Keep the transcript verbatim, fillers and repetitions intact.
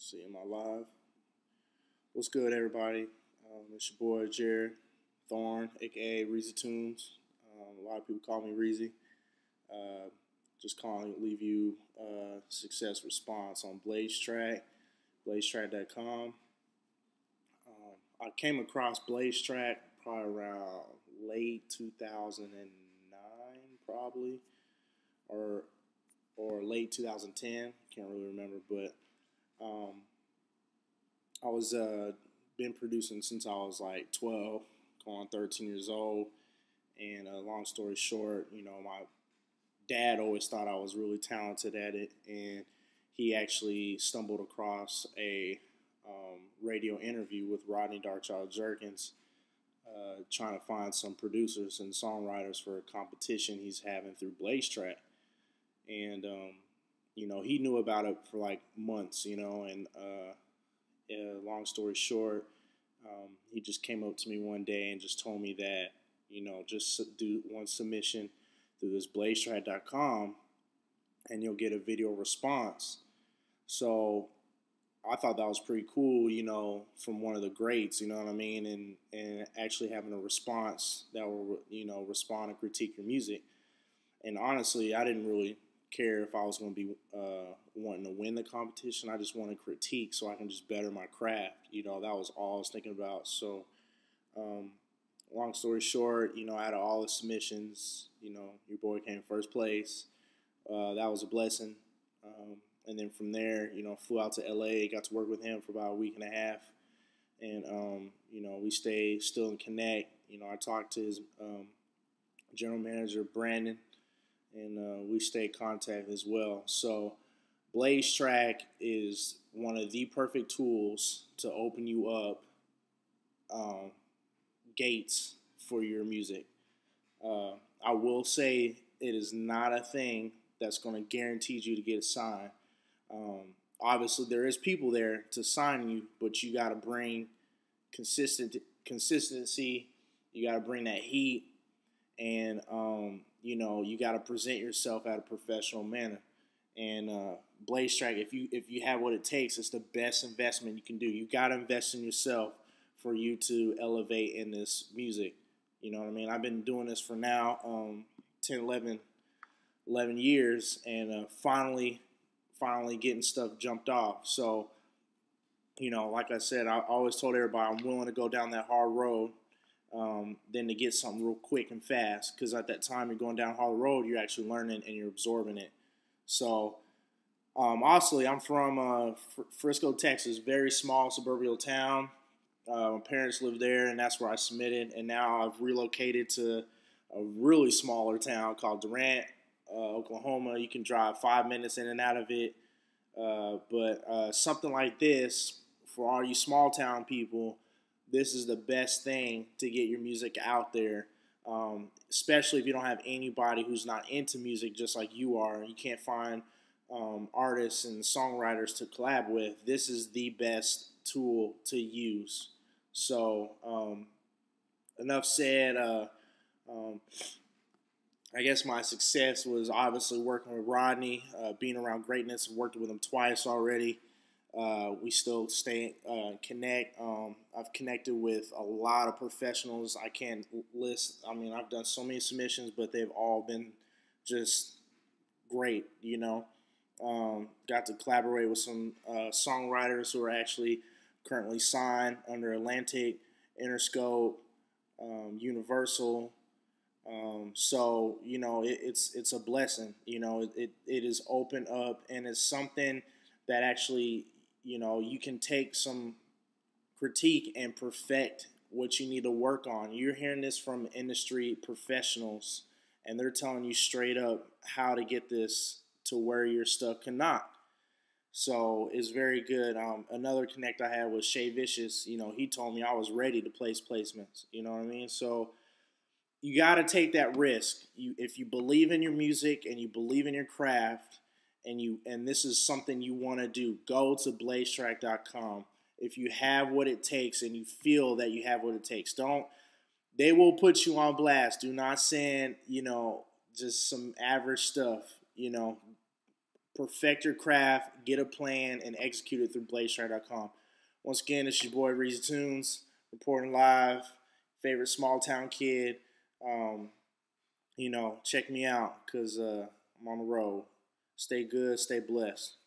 See, am I live? What's good, everybody? Um, it's your boy Jared Thorne, aka Reezy Tunes. Um, a lot of people call me Reezy. Uh, just calling, leave you uh, success response on Blaze Track, blaze track dot com. Um, I came across Blaze Track probably around late two thousand nine, probably, or or late two thousand ten. Can't really remember, but um, I was uh, been producing since I was like twelve, going on thirteen years old. And uh, long story short, you know, my dad always thought I was really talented at it, and he actually stumbled across a um, radio interview with Rodney Darkchild Jerkins, uh, trying to find some producers and songwriters for a competition he's having through Blaze Track. And um, you know, he knew about it for like months, you know, and uh, uh, long story short, um, he just came up to me one day and just told me that, you know, just do one submission through this blaze track dot com and you'll get a video response. So I thought that was pretty cool, you know, from one of the greats, you know what I mean, and and actually having a response that will, you know, respond and critique your music. And honestly, I didn't really care if I was going to be uh, wanting to win the competition. I just wanted critique so I can just better my craft. You know, that was all I was thinking about. So, um, long story short, you know, out of all the submissions, you know, your boy came first place. Uh, that was a blessing. Um, and then from there, you know, flew out to L A, got to work with him for about a week and a half. And, um, you know, we stayed still in connect. You know, I talked to his um, general manager, Brandon, and uh, we stay in contact as well. So Blaze Track is one of the perfect tools to open you up um, gates for your music. Uh, I will say it is not a thing that's going to guarantee you to get signed. Um, obviously, there is people there to sign you, but you got to bring consistent consistency. You got to bring that heat, and um, you know, you got to present yourself at a professional manner. And uh, Blaze Track, if you if you have what it takes, it's the best investment you can do. You got to invest in yourself for you to elevate in this music. You know what I mean? I've been doing this for now um, ten, eleven, eleven years, and uh, finally, finally getting stuff jumped off. So, you know, like I said, I always told everybody I'm willing to go down that hard road um, than to get something real quick and fast. Because at that time you're going down hard road, you're actually learning and you're absorbing it. So, um, honestly, I'm from uh, Fr- Frisco, Texas, very small suburban town. Uh, my parents lived there, and that's where I submitted. And now I've relocated to a really smaller town called Durant, uh, Oklahoma. You can drive five minutes in and out of it. Uh, but uh, something like this, for all you small town people, this is the best thing to get your music out there, um, especially if you don't have anybody who's not into music just like you are, and you can't find um, artists and songwriters to collab with. This is the best tool to use. So, um, enough said. Uh, um, I guess my success was obviously working with Rodney, uh, being around greatness. I've worked with him twice already. Uh, we still stay uh, connect. Um, I've connected with a lot of professionals. I can't list. I mean, I've done so many submissions, but they've all been just great. You know, um, got to collaborate with some uh, songwriters who are actually currently signed under Atlantic, Interscope, um, Universal. Um, so you know, it, it's it's a blessing. You know, it, it it is open up, and it's something that actually, you know, you can take some critique and perfect what you need to work on. You're hearing this from industry professionals, and they're telling you straight up how to get this to where your stuff cannot. So it's very good. Um, another connect I had was Shay Vicious. You know, he told me I was ready to place placements. You know what I mean? So you got to take that risk. You, if you believe in your music and you believe in your craft, and you and this is something you want to do, go to blaze track dot com. If you have what it takes and you feel that you have what it takes, don't. They will put you on blast. Do not send, you know, just some average stuff. You know, perfect your craft, get a plan, and execute it through blade strider dot com. Once again, it's your boy Reezy Tunes, reporting live, favorite small town kid. Um, you know, check me out because uh, I'm on the road. Stay good, stay blessed.